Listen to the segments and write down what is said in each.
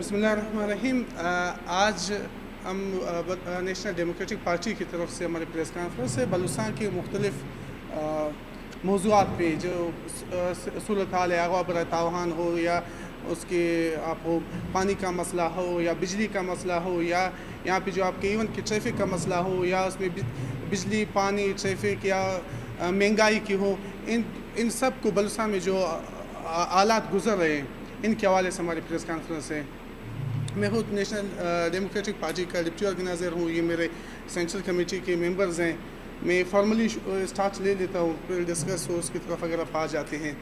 बिस्मिल्लाहिर्रहमानिर्रहीम। आज हम नेशनल डेमोक्रेटिक पार्टी की तरफ से हमारे प्रेस कॉन्फ्रेंस से बलूचिस्तान के मुख्तलिफ मौज़ूआत पे जो सूरत हाल है, अगवा बर तावान हो या उसके आपको पानी का मसला हो या बिजली का मसला हो या यहाँ पे जो आपके इवन की ट्रैफिक का मसला हो या उसमें बिजली पानी ट्रैफिक या महंगाई की हो, इन सब को बलूचिस्तान में जो हालात गुजर रहे हैं इनके हवाले से हमारी प्रेस कॉन्फ्रेंस है। मैं खुद नेशनल डेमोक्रेटिक पार्टी का डिप्टी ऑर्गेनाइज़र हूँ, ये मेरे सेंट्रल कमेटी के मेंबर्स हैं। मैं फॉर्मली स्टार्ट ले लेता हूँ, फिर डिस्कस हो उसकी तरफ अगर आप आ जाते हैं।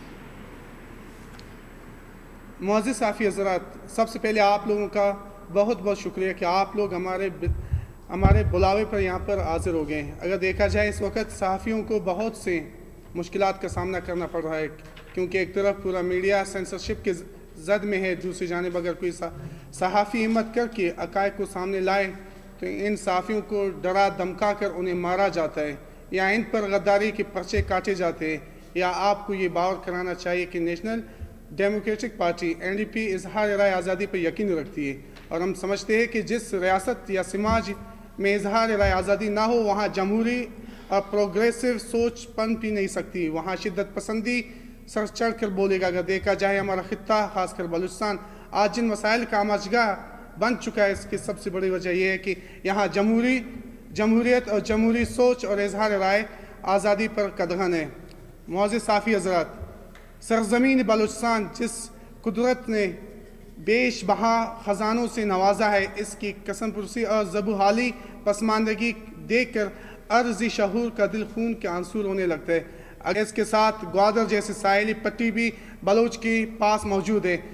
मुअज़्ज़िज़ साफ़ी हज़रात, सबसे पहले आप लोगों का बहुत बहुत शुक्रिया कि आप लोग हमारे बुलावे पर यहाँ पर हाज़िर हो गए हैं। अगर देखा जाए इस वक्त सहाफ़ियों को बहुत से मुश्किलात का सामना करना पड़ रहा है, क्योंकि एक तरफ पूरा मीडिया सेंसरशिप के जद में है, दूसरी जानिब अगर कोई सहाफ़ी हिम्मत करके अकायद को सामने लाए तो इन सहाफ़ियों को डरा धमका कर उन्हें मारा जाता है या इन पर गद्दारी के पर्चे काटे जाते हैं। या आपको ये बावर कराना चाहिए कि नेशनल डेमोक्रेटिक पार्टी NDP इजहार राय आज़ादी पर यकीन रखती है, और हम समझते हैं कि जिस रियासत या समाज में इजहार राय आज़ादी ना हो वहाँ जमहूरी और प्रोग्रेसिव सोच पनप ही नहीं सकती, वहाँ शिद्दत पसंदी सर चढ़ कर बोलेगा। अगर देखा जाए हमारा खित्ता खासकर बलूचिस्तान आज जिन मसाइल का आमाजगाह बन चुका है, इसकी सबसे बड़ी वजह यह है कि यहाँ जमहूरियत और जमहूरी सोच और इजहार राय आज़ादी पर कदगन है। मुअज़्ज़िज़ साफ़ी हज़रात, सरज़मीन बलूचिस्तान जिस कुदरत ने बेश बहा ख़जानों से नवाजा है, इसकी कसम पुरसी और ज़बूहाली पसमानदगी देख कर अर्ज़ी शहूर का दिल खून के आंसू रोने लगता है। अगर इसके साथ ग्वादर जैसी साहिली पट्टी भी बलूच के पास मौजूद है।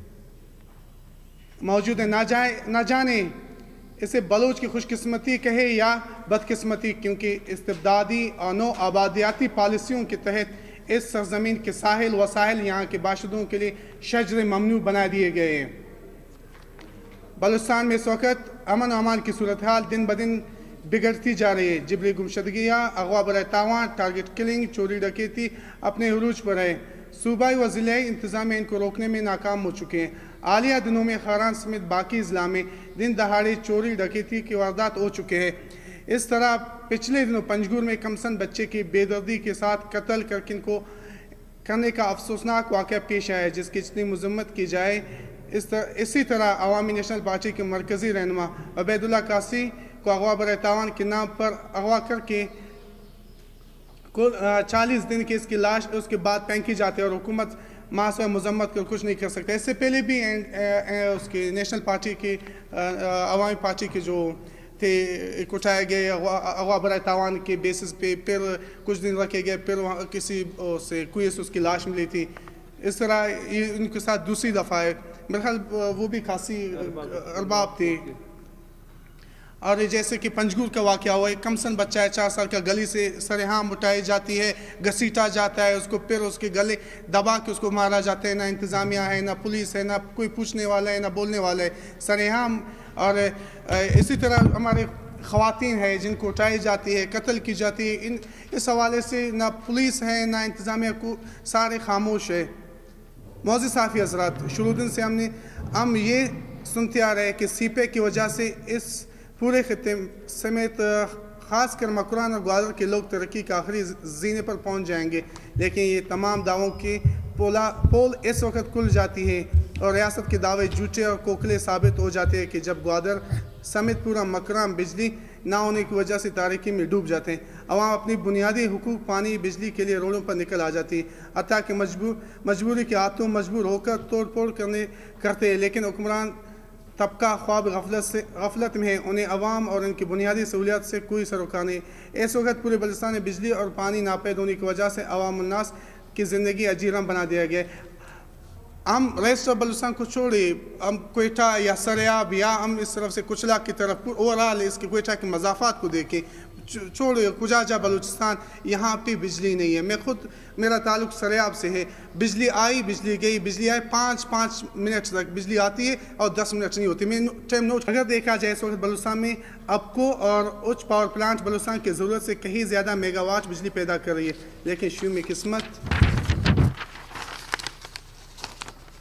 ना जाने इसे बलूच की खुशकिस्मती कहे या बदकिस्मती, क्योंकि इस्तिबदादी और नो आबादियाती पॉलिसियों के तहत इस सरजमीन के साहिल वसाइल यहाँ के बाशिंदों के लिए शजर ममनू बना दिए गए हैं। बलूचिस्तान में इस वक्त अमन और अमान की सूरत हाल दिन ब दिन बिगड़ती जा रही है। जिबरी गुमशदगियाँ, अगवा बर तावान, टारगेट किलिंग, चोरी डकैती अपने उरूज पर है। सूबाई व ज़िले इंतज़ामिया इनको रोकने में नाकाम हो चुके हैं। हालिया दिनों में खारान समेत बाकी ज़िला में दिन दहाड़े चोरी डकैती की वारदात हो चुके हैं। इस तरह पिछले दिनों पंजगुर में कमसन बच्चे की बेदर्दी के साथ कत्ल करने का अफसोसनाक वाक़या पेश आया है, जिसकी जितनी मजम्मत की जाए इसी तरह अवामी नेशनल पार्टी के मरकज़ी रहनुमा अबैदुल्ला कासी को अगवा बर तावान के नाम पर अगवा करके कुल 40 दिन की इसकी लाश उसके बाद फेंकी जाती है और हुकूमत मास व मजम्मत कर कुछ नहीं कर सकता। इससे पहले भी उसके नेशनल पार्टी के अवामी पार्टी के जो थे उठाए गए अगवा बर तावान के बेसिस पे, फिर कुछ दिन रखे गए, फिर वहाँ किसी से कुएं से उसकी लाश मिली थी। इस तरह ये इनके साथ दूसरी दफ़ा है। मेरे ख्याल वो भी खासी अरबाब थे। और जैसे कि पंजगुर का वाक़या हुआ है, कमसन बच्चा है 4 साल का, गली से सरेआम उठाई जाती है, घसीटा जाता है उसको, फिर उसके गले दबा के उसको मारा जाता है। ना इंतज़ामिया है, ना पुलिस है, ना कोई पूछने वाला है, ना बोलने वाला है, सरेआम। और इसी तरह हमारे ख़वातीन है जिनको उठाई जाती है, कत्ल की जाती है। इस हवाले से ना पुलिस है ना इंतज़ामिया को, सारे खामोश है। मुअज़्ज़िज़ साफ़ी हज़रात, शुरू दिन से हम ये सुनते आ रहे हैं कि सीपे की वजह से इस पूरे खित्ते समेत ख़ासकर मकरान और ग्वादर के लोग तरक्की के आखिरी जीने पर पहुंच जाएंगे, लेकिन ये तमाम दावों की पोल इस वक्त खुल जाती है और रियासत के दावे झूठे और कोखले साबित हो जाते हैं कि जब ग्वादर समेत पूरा मकरान बिजली ना होने की वजह से तारीकी में डूब जाते हैं। अवाम अपनी बुनियादी हुकूक पानी बिजली के लिए रोडों पर निकल आ जाती है, हत्ता कि मजबूरी के हाथों मजबूर होकर तोड़ फोड़ करते हैं, लेकिन हुक्मरान तबका ख्वाब गफलत में है। उन्हें अवाम और उनकी बुनियादी सहूलियात से कोई सरोकार नहीं। इस वक्त पूरे बलूचिस्तान में बिजली और पानी नापैद होने की वजह से अवाम उन्नास की ज़िंदगी अजीरम बना दिया गया है। हम रेस्ट ऑफ बलूचिस्तान को छोड़े, हम कोयटा या सरेआब या हम इस तरफ से कुचला की तरफ ओवरऑल इसके कोयटा के मज़ाफ़ात को देखें, छोड़े कुजाजा बलूचिस्तान, यहाँ पे बिजली नहीं है। मैं खुद, मेरा ताल्लुक़ सरेआब से है। बिजली आई, बिजली गई, बिजली आई, 5-5 मिनट तक बिजली आती है और 10 मिनट नहीं होती। मैं टाइम नोट, अगर देखा जाए इस वक्त बलूचिस्तान में अबको और उच्च पावर प्लांट बलूचिस्तान की ज़रूरत से कहीं ज़्यादा मेगावाट बिजली पैदा कर रही है, लेकिन शुरू में किस्मत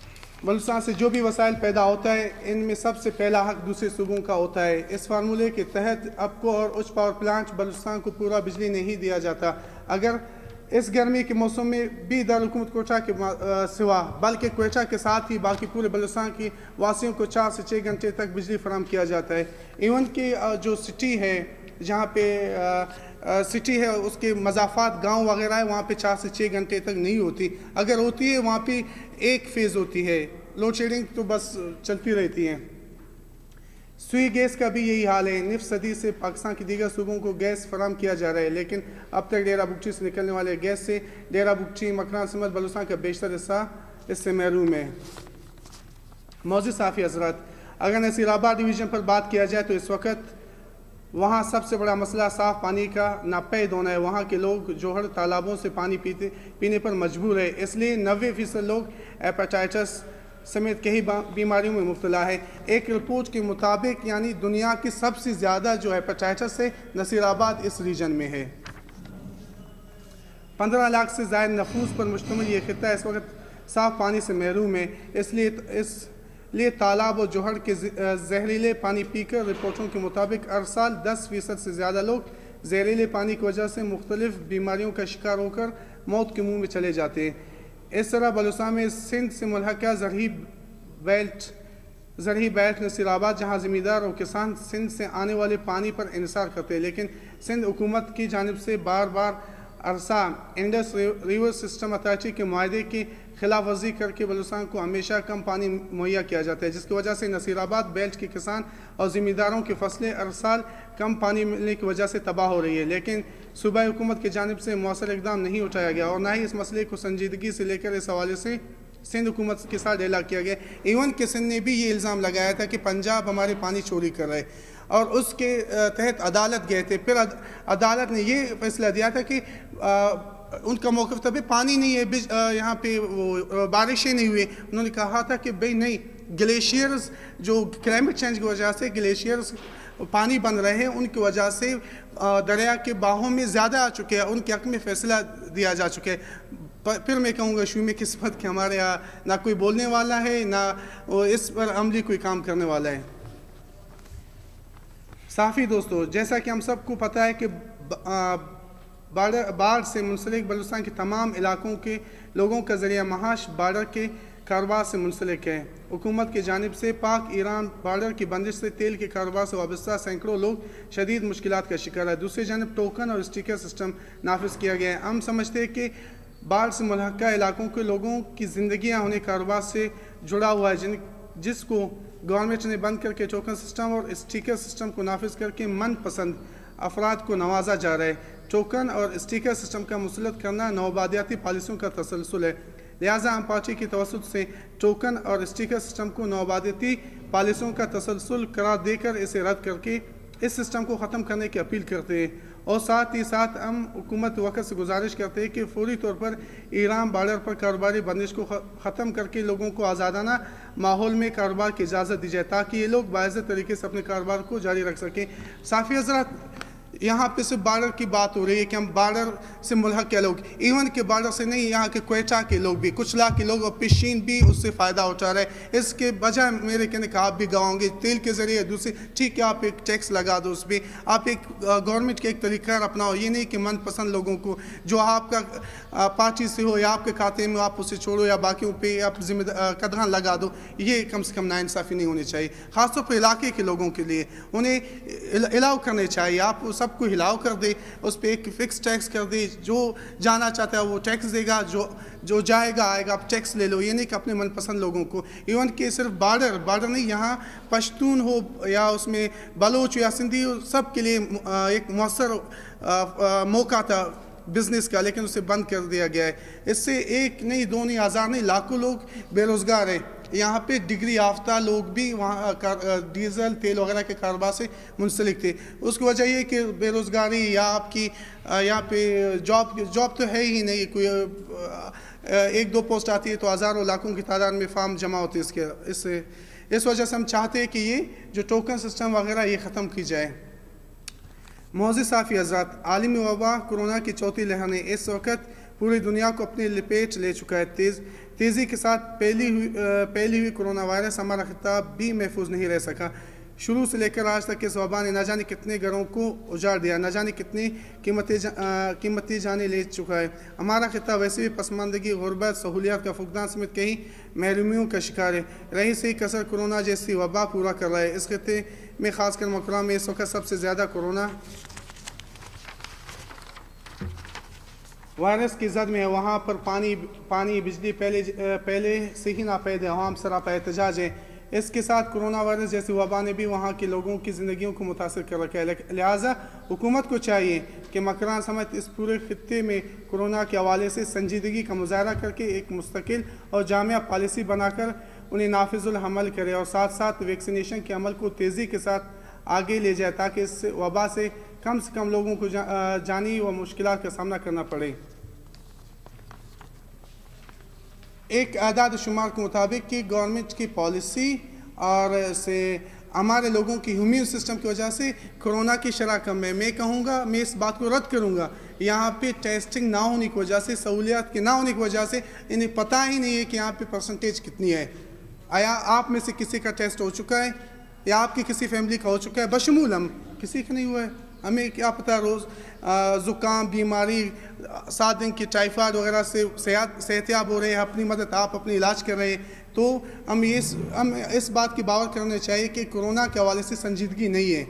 बलूचिस्तान से जो भी वसाइल पैदा होता है इनमें सबसे पहला हक दूसरे सूबों का होता है। इस फार्मूले के तहत आपको और उच्च पावर प्लांट बलूचिस्तान को पूरा बिजली नहीं दिया जाता। अगर इस गर्मी के मौसम में भी दारुल-हुकूमत कोयटा के सिवा बल्कि कोयटा के साथ ही बाकी पूरे बलूचिस्तान की वासियों को 4 से 6 घंटे तक बिजली फराहम किया जाता है। इवन की जो सिटी है जहाँ पे सिटी है उसके मज़ाफ़ात गांव वगैरह है वहाँ पे 4 से 6 घंटे तक नहीं होती। अगर होती है वहाँ पे एक फेज़ होती है। लोड शेडिंग तो बस चलती रहती है। सुई गैस का भी यही हाल है। निफ सदी से पाकिस्तान के दीगर सूबों को गैस फराहम किया जा रहा है, लेकिन अब तक डेरा बुगटी से निकलने वाले गैस से डेरा बुगटी, मकरान समेत बलूचिस्तान का बेशतर हिस्सा इससे महरूम है। मौजूद साफ़ी हज़रात, अगर नसीराबाद डिवीज़न पर बात किया जाए तो इस वक्त वहाँ सबसे बड़ा मसला साफ़ पानी का नापैद होना है। वहाँ के लोग जोहर तालाबों से पानी पीने पर मजबूर है। इसलिए 90% लोग हेपेटाइटिस समेत कई बीमारियों में मुब्तला है। एक रिपोर्ट के मुताबिक यानी दुनिया की सबसे ज़्यादा जो हेपेटाइटिस है नसीराबाद इस रीजन में है। 15 लाख से ज़ायद नफूस पर मुश्तमिल ये खित्ता इस वक्त साफ़ पानी से महरूम है। इसलिए तालाब और जोहर के जहरीले पानी पीकर रिपोर्टों के मुताबिक हर साल 10% से ज़्यादा लोग जहरीले पानी की वजह से मुख्तलिफ बीमारियों का शिकार होकर मौत के मुँह में चले जाते हैं। इस तरह बलूचिस्तान में सिंध से मुल्हका ज़रही बेल्ट नसीराबाद, जहाँ ज़मींदार और किसान सिंध से आने वाले पानी पर इंसार करते हैं, लेकिन सिंध हुकूमत की जानिब से बार बार अरसा इंडस रिवर सिस्टम अथॉरिटी के मुआहदे की खिलाफ वर्जी करके बलूचिस्तान को हमेशा कम पानी मुहैया किया जाता है, जिसकी वजह से नसीराबाद बेल्ट के किसान और ज़मींदारों की फसलें हर साल कम पानी मिलने की वजह से तबाह हो रही है। लेकिन सूबाई हुकूमत की जानिब से मौसर इकदाम नहीं उठाया गया और ना ही इस मसले को संजीदगी से लेकर इस हवाले से सिंध हुकूमत के साथ डेला किया गया। इवन के सिंध ने भी ये इल्ज़ाम लगाया था कि पंजाब हमारे पानी चोरी कर रहे और उसके तहत अदालत गए थे। फिर अदालत ने ये फैसला दिया था कि उनका मौक़िफ़ था भाई पानी नहीं है, यहाँ पे वो बारिशें नहीं हुई। उन्होंने कहा था कि भाई नहीं, ग्लेशियर्स जो क्लाइमेट चेंज की वजह से ग्लेशियर्स पानी बन रहे हैं उनकी वजह से दरिया के बाहों में ज़्यादा आ चुके हैं, उनके हक़ में फ़ैसला दिया जा चुका है। फिर मैं कहूँगा शुरू में किस्मत कि हमारे यहाँ ना कोई बोलने वाला है ना इस पर अमली कोई काम करने वाला है। साफ़ी दोस्तों, जैसा कि हम सबको पता है कि बाढ़ से मुंसलिक बलूचिस्तान के तमाम इलाकों के लोगों का ज़रिया महाश बार्डर के कारोबार से मुंसलिक है। हुकूमत की जानिब से पाक ईरान बार्डर की बंदिश से तेल के कारोबार से वाबस्ता सैकड़ों लोग शदीद मुश्किलात का शिकार है। दूसरी जानब टोकन और स्टिकर सिस्टम नाफिज किया गया है। हम समझते हैं कि बाढ़ से मुल्हका इलाकों के लोगों की ज़िंदगियाँ उन्हें कारोबार से जुड़ा हुआ है, जिसको गवर्नमेंट ने बंद करके टोकन सिस्टम और स्टिकर सिस्टम को नाफिज करके मनपसंद अफराद को नवाजा जा रहा है। टोकन और स्टिकर सिस्टम का मुसलत करना नौआबादियाती पॉलिसियों का तसलसल है, लिहाजा हम पार्टी की तवसत से टोकन और स्टिकर सिस्टम को नौआबादियाती पॉलिसियों का तसलसल करार देकर इसे रद्द करके इस सिस्टम को ख़त्म करने की अपील करते हैं और साथ ही साथ हम हुकूमत वक़्त से गुजारिश करते हैं कि फौरी तौर पर ईरान बार्डर पर कारोबारी बंदिश को ख़त्म करके लोगों को आज़ादाना माहौल में कारोबार की इजाज़त दी जाए ताकि ये लोग बाइज़्ज़त तरीके से अपने कारोबार को जारी रख सकें। साफ़ी हज़रात, यहाँ पे सिर्फ बार्डर की बात हो रही है कि हम बार्डर से मुल्हक के लोग, इवन के बार्डर से नहीं, यहाँ के कोयटा के लोग भी, कुछ लाख के लोग और पिशीन भी उससे फ़ायदा उठा रहे हैं। इसके बजाय मेरे कहने का आप भी गवाओगे तेल के ज़रिए दूसरे, ठीक है आप एक टैक्स लगा दो उस पर, आप एक गवर्नमेंट के एक तरीका अपनाओ। ये नहीं कि मनपसंद लोगों को जो आपका पार्टी से हो या आपके खाते में आप उसे छोड़ो या बाकियों पर आप जिम्मेदार कदरान लगा दो। ये कम से कम नाइंसाफ़ी नहीं होनी चाहिए, ख़ासतौर पर इलाके के लोगों के लिए। उन्हें अलाउ करने चाहिए, आप सबको हिलाव कर दे, उस पर एक फ़िक्स टैक्स कर दे, जो जाना चाहता है वो टैक्स देगा, जो जाएगा आएगा, आप टैक्स ले लो। ये नहीं कि अपने मनपसंद लोगों को, इवन कि सिर्फ बार्डर नहीं, यहाँ पश्तून हो या उसमें बलोच या सिंधी हो, सब के लिए एक मौसर मौका था बिज़नेस का, लेकिन उसे बंद कर दिया गया है। इससे एक नहीं, दो नहीं, हज़ार नहीं, लाखों लोग बेरोज़गार हैं। यहाँ पे डिग्री याफ्ता लोग भी वहाँ डीज़ल तेल वगैरह के कारोबार से मुंसलिक थे। उसकी वजह ये कि बेरोज़गारी या आपकी यहाँ पे जॉब तो है ही नहीं, कोई एक दो पोस्ट आती है तो हज़ारों लाखों की तादाद में फार्म जमा होती है। इस वजह से हम चाहते हैं कि ये जो टोकन सिस्टम वगैरह ये ख़त्म की जाए। मौजूद साफ़ी हज़रात, आलमी वबा कोरोना की चौथी लहर ने इस वक्त पूरी दुनिया को अपनी लपेट ले चुका है। तेज़ी के साथ फैली हुई कोरोना वायरस हमारा खिताब भी महफूज नहीं रह सका। शुरू से लेकर आज तक इस वबा ने न जाने कितने घरों को उजाड़ दिया, न जाने कितनी कीमती जानें ले चुका है। हमारा खिताब वैसे भी पसमानदगी, गुर्बत, सहूलियात का फुकदान समेत कई महरूमियों का शिकार है। रही सही कसर कोरोना जैसी वबा पूरा कर रहा है। इस खिते में खासकर मकरा में इस वक्त सबसे ज़्यादा कोरोना वायरस की जद में है। वहाँ पर पानी बिजली पहले से ही नापैद है, अवाम सरापा एहतजाज है। इसके साथ कोरोना वायरस जैसी वबा ने भी वहाँ के लोगों की ज़िंदगियों को मुतासर कर रखा है। लिहाजा हुकूमत को चाहिए कि मकरान समेत इस पूरे खित्ते में कोरोना के हवाले से संजीदगी का मुजाहरा करके एक मुस्तकिल और जामिया पॉलिसी बनाकर उन्हें नाफिजुल अमल करे और साथ साथ वैक्सीनेशन के अमल को तेज़ी के साथ आगे ले जाए ताकि इस वबा से कम लोगों को जानी व मुश्किलात का सामना करना पड़े। एक आदाद शुमार के मुताबिक कि गवर्नमेंट की पॉलिसी और से हमारे लोगों की इम्यून सिस्टम की वजह से कोरोना की शरह कम है। मैं कहूँगा, मैं इस बात को रद्द करूँगा। यहाँ पे टेस्टिंग ना होने की वजह से, सहूलियात के ना होने की वजह से इन्हें पता ही नहीं है कि यहाँ पे परसेंटेज कितनी है। आया आप में से किसी का टेस्ट हो चुका है या आपकी किसी फैमिली का हो चुका है? बशमूल हम किसी का नहीं हुआ है। हमें क्या पता, रोज़ ज़ुकाम, बीमारी, 7 दिन की टाइफाइड वगैरह से सेहतियाब हो रहे हैं, अपनी मदद आप अपनी इलाज कर रहे हैं। तो हम इस बात की बावर करना चाहिए कि कोरोना के हवाले से संजीदगी नहीं है।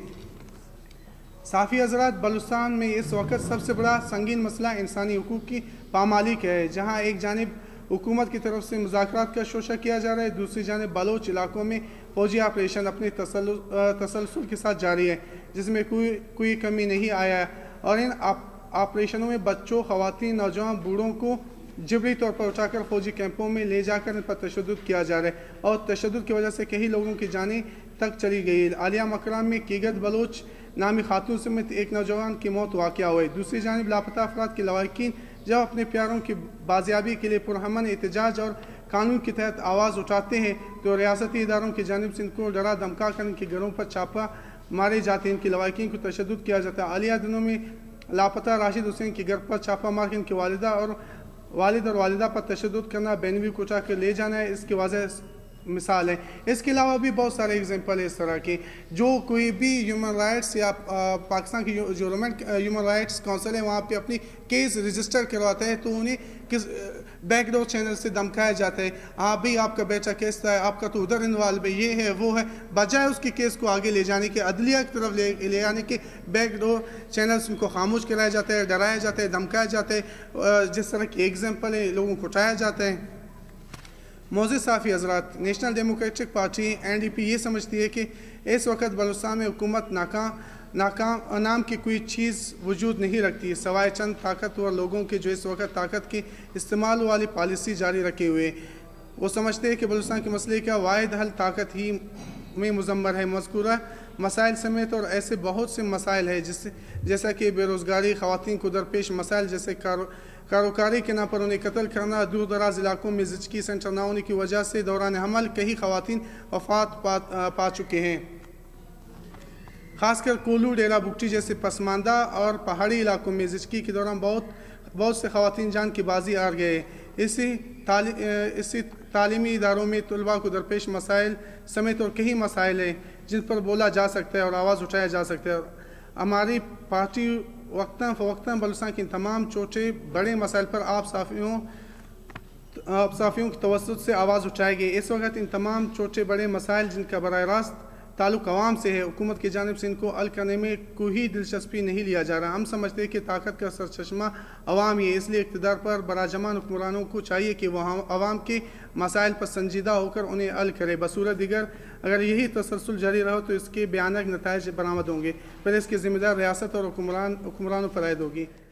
साफ़ी हज़रात, बलूचिस्तान में इस वक्त सबसे बड़ा संगीन मसला इंसानी हुकूक़ की पामाली का है, जहाँ एक जानिब हुकूमत की तरफ से मुज़ाकरात का शोशा किया जा रहा है, दूसरी जानिब बलोच इलाकों में फौजी ऑपरेशन अपने तसलसल के साथ जारी है, जिसमें कोई कमी नहीं आया है। और इन ऑपरेशनों में बच्चों, ख़वातीन, नौजवान, बूढ़ों को जबरी तौर पर उठाकर फौजी कैंपों में ले जाकर इन पर तशद्दुद किया जा रहा है और तशद्दुद की वजह से कई लोगों की जानें तक चली गई है। आलिया मकराम में कीगत बलोच नामी खातून समेत एक नौजवान की मौत वाक़या हुई। दूसरी जानिब लापता अफराद के लवाकिन जब अपने प्यारों की बाजियाबी के लिए पुरअमन एहतजाज और कानून के तहत आवाज़ उठाते हैं तो रियासती इदारों की जानिब से इनको डरा धमका कर इनके घरों पर छापा मारे जाते हैं, इनकी लवाकिन को तशद्दुद किया जाता है। हालिया दिनों में लापता राशिद हुसैन के घर पर छापा मार के इनकी वालिद और वालिदा पर तशद्दुद करना, बेनवी को उठा कर ले जाना है, इसकी वाज़ह मिसाल है। इसके अलावा भी बहुत सारे एग्जाम्पल है इस तरह के। जो कोई भी ह्यूमन राइट्स या पाकिस्तान की जो ह्यूमन राइट्स काउंसिल है वहाँ पे अपनी केस रजिस्टर करवाता है तो उन्हें किस बैकडोर चैनल से धमकाया जाता है, हाँ भाई आपका बेटा केस है, आपका तो उधर इन्वॉल्व है, ये है वो है, बजाय उसके केस को आगे ले जाने के, अदलिया की तरफ ले आने के बैकडोर चैनल्स उनको खामोश कराया जाता है, डराया जाता है, धमकाया जाता है। जिस तरह की एग्जाम्पल है, लोगों को उठाया जाता है। मौजूद साफ़ी हज़रात, नेशनल डेमोक्रेटिक पार्टी NDP ये समझती है कि इस वक्त बलूचिस्तान में हुकूमत नाम की कोई चीज़ वजूद नहीं रखती सवाए चंद ताकतवर लोगों के जो इस वक्त ताकत के इस्तेमाल वाली पॉलिसी जारी रखे हुए। वो समझते हैं कि बलूचिस्तान के मसले का वाहिद हल ताकत ही में मुजम्मर है। मज़कूरा मसाइल समेत और ऐसे बहुत से मसाइल हैं जैसा कि बेरोज़गारी, ख़वातीन को दरपेश मसाइल जैसे कारोकारी के नाम पर उन्हें कत्ल करना, दूर दराज इलाकों में ज़िचकी सेंटर न होने की वजह से दौरान हमल कई ख़वातीन वफ़ात पा चुके हैं। ख़ासकर कोलू, डेरा बुगटी जैसे पसमानदा और पहाड़ी इलाकों में ज़िचकी के दौरान बहुत से ख़वातीन जान की बाजी हार गए। इसी तालीमी इदारों में तलबा को दरपेश मसाइल समेत और कई मसाइल हैं जिन पर बोला जा सकता है और आवाज़ उठाया जा सकता है। हमारी पार्टी वक्तन फ़वक्तन बलूचिस्तान के तमाम छोटे बड़े मसाइल पर आप साफ़ियों की तवज्जुह से आवाज़ उठाएगी। इस वक्त इन तमाम छोटे बड़े मसाइल जिनका बराह रास्त ताल्लुक़ अवाम से है, हुकूमत की जानिब से इनको हल करने में कोई दिलचस्पी नहीं लिया जा रहा। हम समझते हैं कि ताकत का सरचश्मा अवाम ही है, इसलिए इक़्तिदार पर बराजमान हुक्मरानों को चाहिए कि वह अवाम के मसाइल पर संजीदा होकर उन्हें हल करे। बसूरत दिगर अगर यही तसलसल जारी रहो तो इसके भयानक नताइज बरामद होंगे, फिर इसकी ज़िम्मेदार रियासत और हुक्मरानों पर आयद होगी।